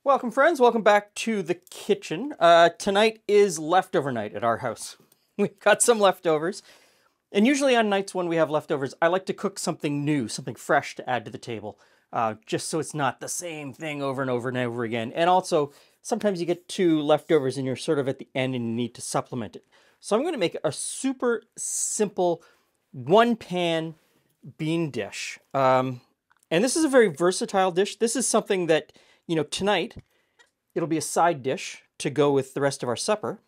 Welcome, friends. Welcome back to the kitchen. Tonight is leftover night at our house. We've got some leftovers. And usually on nights when we have leftovers, I like to cook something new, something fresh to add to the table, just so it's not the same thing over and over and over again. And also, sometimes you get two leftovers and you're sort of at the end and you need to supplement it. So I'm going to make a super simple one-pan bean dish. And this is a very versatile dish. This is something that, you know, tonight it'll be a side dish to go with the rest of our supper.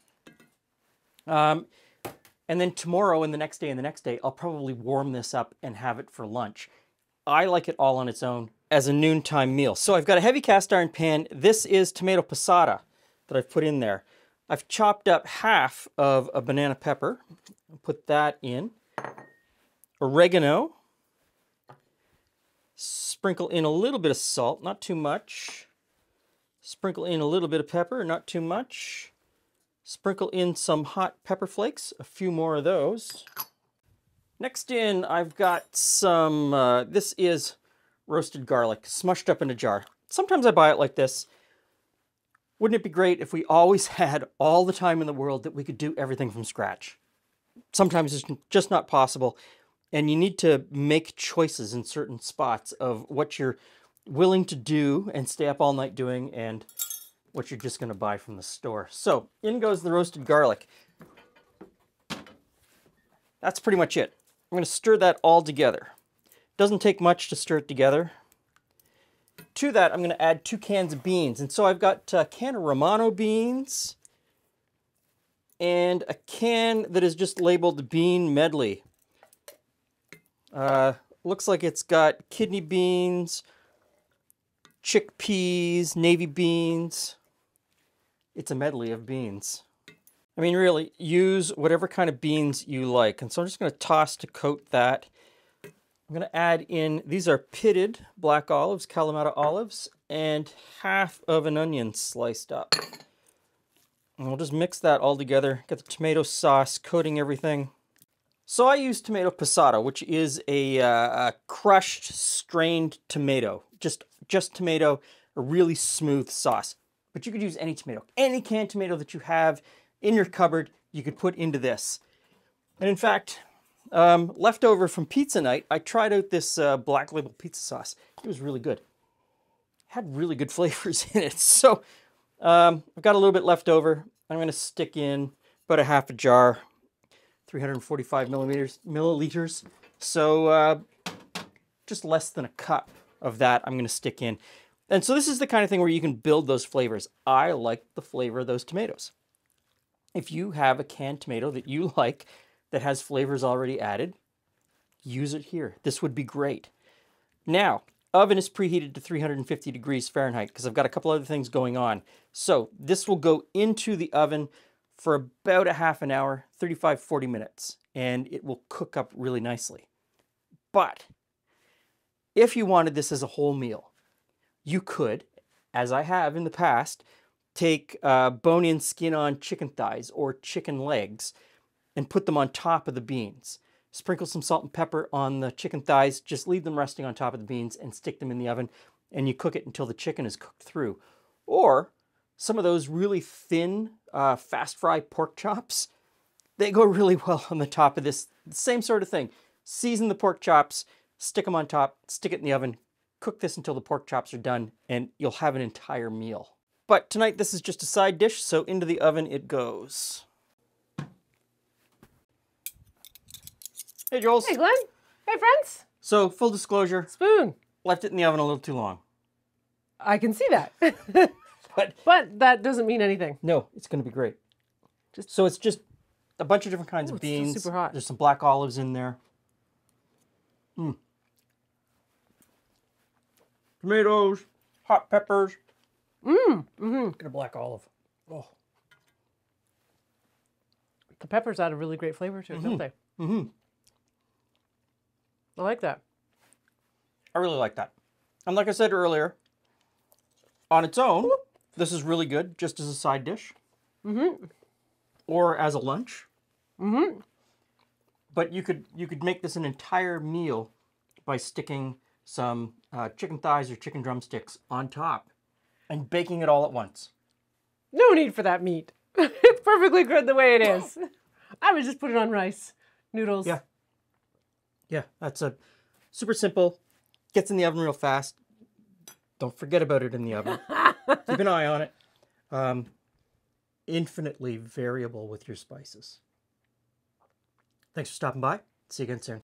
And then tomorrow and the next day, I'll probably warm this up and have it for lunch. I like it all on its own as a noontime meal. So I've got a heavy cast iron pan. This is tomato passata that I've put in there. I've chopped up half of a banana pepper. I'll put that in. Oregano. Sprinkle in a little bit of salt, not too much. Sprinkle in a little bit of pepper, not too much. Sprinkle in some hot pepper flakes, a few more of those. Next in, I've got some, this is roasted garlic, smushed up in a jar. Sometimes I buy it like this. Wouldn't it be great if we always had all the time in the world that we could do everything from scratch? Sometimes it's just not possible, and you need to make choices in certain spots of what you're willing to do and stay up all night doing and what you're just going to buy from the store. So in goes the roasted garlic. That's pretty much it. I'm going to stir that all together. Doesn't take much to stir it together. To that, I'm going to add 2 cans of beans. And so I've got a can of Romano beans and a can that is just labeled bean medley. Looks like it's got kidney beans, chickpeas, navy beans. It's a medley of beans. I mean, really, use whatever kind of beans you like. And so I'm just going to toss to coat that. I'm going to add in, these are pitted black olives, Kalamata olives, and half of an onion sliced up. And we'll just mix that all together. Get the tomato sauce coating everything. So I use tomato passata, which is a crushed, strained tomato. Just tomato, a really smooth sauce. But you could use any tomato. Any canned tomato that you have in your cupboard, you could put into this. And in fact, leftover from pizza night, I tried out this Black Label pizza sauce. It was really good. It had really good flavors in it. So I've got a little bit left over. I'm going to stick in about a half a jar, 345 milliliters. So just less than a cup of that I'm going to stick in. And so this is the kind of thing where you can build those flavors. I like the flavor of those tomatoes. If you have a canned tomato that you like that has flavors already added, use it here. This would be great. Now, oven is preheated to 350 degrees Fahrenheit because I've got a couple other things going on. So this will go into the oven for about a half an hour, 35-40 minutes, and it will cook up really nicely. But if you wanted this as a whole meal, you could, as I have in the past, take bone-in, skin-on chicken thighs or chicken legs and put them on top of the beans. Sprinkle some salt and pepper on the chicken thighs, just leave them resting on top of the beans and stick them in the oven, and you cook it until the chicken is cooked through. Or some of those really thin, fast-fry pork chops, they go really well on the top of this. Same sort of thing. Season the pork chops, stick them on top, stick it in the oven, cook this until the pork chops are done, and you'll have an entire meal. But tonight, this is just a side dish, so into the oven it goes. Hey, Jules. Hey, Glenn. Hey, friends. So, full disclosure. Spoon. Left it in the oven a little too long. I can see that. But that doesn't mean anything. No, it's going to be great. So it's just a bunch of different kinds of beans. It's super hot. There's some black olives in there. Tomatoes, hot peppers. Get a black olive. Oh. The peppers add a really great flavor to it, don't they? I like that. I really like that. And like I said earlier, on its own, this is really good just as a side dish. Or as a lunch. But you could make this an entire meal by sticking some chicken thighs or chicken drumsticks on top. and baking it all at once. No need for that meat. It's perfectly good the way it is. I would just put it on rice, noodles. Yeah. Yeah, that's a super simple. Gets in the oven real fast. Don't forget about it in the oven. Keep an eye on it. Infinitely variable with your spices. Thanks for stopping by. See you again soon.